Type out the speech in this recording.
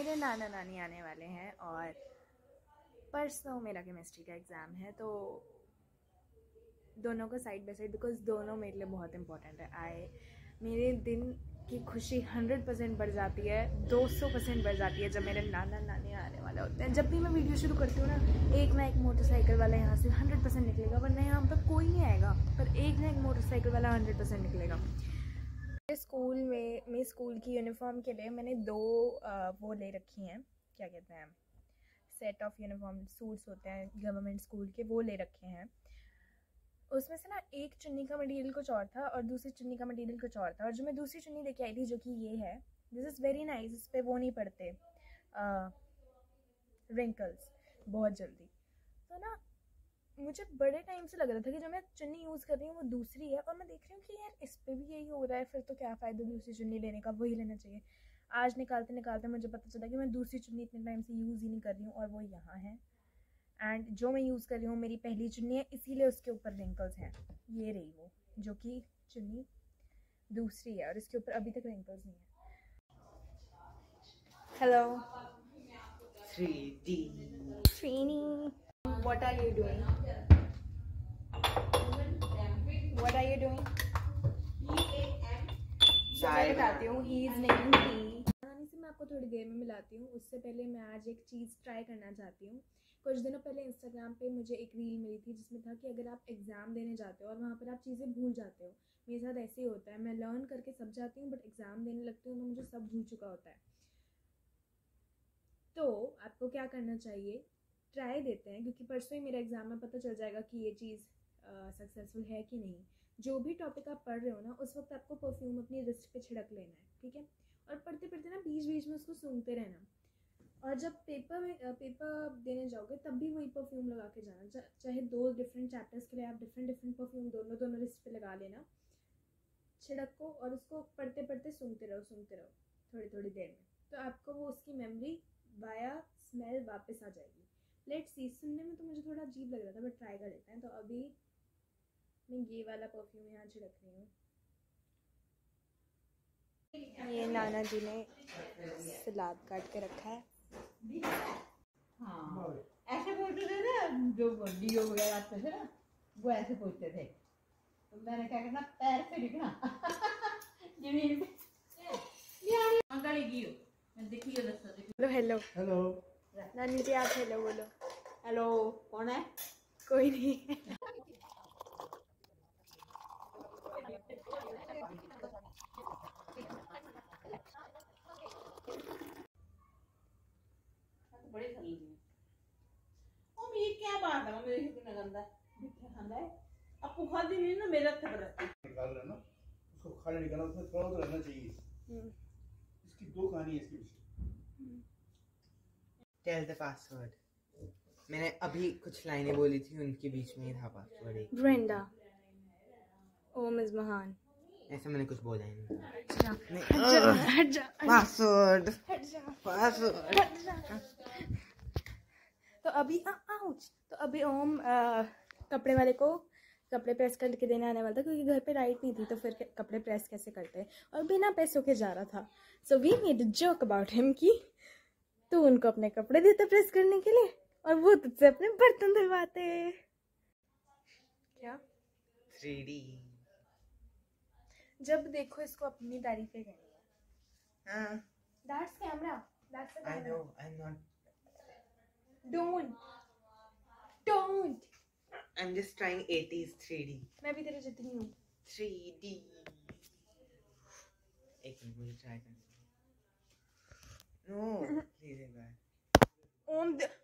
मेरे नाना नानी आने वाले हैं और परसों मेरा केमिस्ट्री का एग्ज़ाम है, तो दोनों को साइड बाय साइड, बिकॉज दोनों मेरे लिए बहुत इंपॉर्टेंट है। मेरे दिन की खुशी 100% बढ़ जाती है, 200% बढ़ जाती है जब मेरे नाना नानी आने वाले होते हैं। जब भी मैं वीडियो शुरू करती हूँ ना एक मोटरसाइकिल वाला यहाँ से 100% निकलेगा, वरना यहाँ पर कोई नहीं आएगा, पर एक मोटरसाइकिल वाला 100% निकलेगा। स्कूल में मेरे स्कूल की यूनिफॉर्म के लिए मैंने दो वो ले रखी हैं, क्या कहते हैं, सेट ऑफ यूनिफॉर्म सूट्स होते हैं गवर्नमेंट स्कूल के, वो ले रखे हैं। उसमें से ना एक चुन्नी का मटेरियल कुछ और था और दूसरी चुन्नी का मटेरियल कुछ और था, और जो मैं दूसरी चुन्नी लेके आई थी जो कि ये है, दिस इज़ वेरी नाइस, इस पर वो नहीं पड़ते रिंकल्स बहुत जल्दी। तो ना मुझे बड़े टाइम से लग रहा था कि जो मैं चुन्नी यूज़ कर रही हूँ वो दूसरी है, और मैं देख रही हूँ कि यार इस पर भी यही हो रहा है, फिर तो क्या फ़ायदा दूसरी चुन्नी लेने का, वही लेना चाहिए। आज निकालते निकालते मुझे पता चला कि मैं दूसरी चुन्नी इतने टाइम से यूज़ ही नहीं कर रही हूँ, और वो यहाँ है। एंड जो मैं यूज़ कर रही हूँ मेरी पहली चुन्नी है, इसीलिए उसके ऊपर रिंकल्स हैं। ये रही वो जो कि चुन्नी दूसरी है, और इसके ऊपर अभी तक रिंकल्स नहीं है। Hello 3D. Trini, what are you doing? What are you doing? मैं बताती हूँ, he is making tea. नानी से मैं आपको थोड़ी देर में मिलाती हूँ। उससे पहले मैं आज एक चीज़ ट्राई करना चाहती हूँ। कुछ दिनों पहले इंस्टाग्राम पे मुझे एक रील मिली थी जिसमें था कि अगर आप एग्ज़ाम देने जाते हो और वहाँ पर आप चीज़ें भूल जाते हो, मेरे साथ ऐसे ही होता है, मैं लर्न करके सब जाती हूँ बट एग्ज़ाम देने लगती हूँ तो मुझे सब भूल चुका होता है। तो आपको क्या करना चाहिए, ट्राई देते हैं, क्योंकि परसों ही मेरा एग्ज़ाम में पता चल जाएगा कि ये चीज़ सक्सेसफुल है कि नहीं। जो भी टॉपिक आप पढ़ रहे हो ना, उस वक्त आपको परफ्यूम अपनी रिस्ट पे छिड़क लेना है, ठीक है? और पढ़ते पढ़ते ना बीच बीच में उसको सूंघते रहना, और जब पेपर देने जाओगे तब भी वही परफ्यूम लगा के जाना। चाहे 2 डिफरेंट चैप्टर्स के लिए आप डिफरेंट परफ्यूम दोनों रिस्ट पे लगा लेना, छिड़क को, और उसको पढ़ते पढ़ते सूंघते रहो थोड़ी थोड़ी देर में, तो आपको वो उसकी मेमोरी वाया स्मेल वापस आ जाएगी। लेट्स सी, सुनने में तो मुझे थोड़ा अजीब लग रहा था बट ट्राई कर लेते हैं। तो अभी मैं ये वाला परफ्यूम यहाँ छिड़क रही हूँ। ये नाना जी ने सलाद काट के रखा है। हाँ, ऐसे बोलते थे ना, जो डीओ वगैरह आते थे ना, वो ऐसे पूछते थे, तो मैंने क्या करना, पैर से लिखना जमीन पे। हेलो हेलो हेलो नानी जी, आप हेलो बोलो। हेलो, कौन है? कोई नहीं है। बड़ी सही है। ओ ये क्या बात है, मेरे कितना गंदा मिठा खाना है। अब पुखा दी नहीं ना, मेरा तक रखता निकाल रहा ना, उसको खाली निकालना, उसमें थोड़ा तो रहना चाहिए। इसकी 2 कहानी है इसके पीछे। Tell the password. मैंने अभी कुछ लाइनें बोली थी, उनके बीच में ही था पासवर्ड एक। ब्रेंडा, ओम इज महान। ऐसा मैंने कुछ बोला ही नहीं। हट जा पासवर्ड हट जा पासवर्ड। हट जा। तो अभी तो अभी ओम कपड़े वाले को कपड़े प्रेस करके देने आने वाला था, क्योंकि घर पे राइट नहीं थी, तो फिर कपड़े प्रेस कैसे करते, और बिना पैसों के जा रहा था। So we made a joke about him कि तू उनको अपने कपड़े देता प्रेस करने के लिए और वो तुझसे अपने बर्तन धुलवाते। क्या 3D। जब देखो इसको अपनी तारीफें करनी है। हाँ, that's camera, that's the I camera. know, I'm not. Don't. I'm just trying 80s 3D. मैं भी तेरे जितनी हूँ। 3D। एक मिनट, मुझे ट्राई करना। No, please एक बार। ओम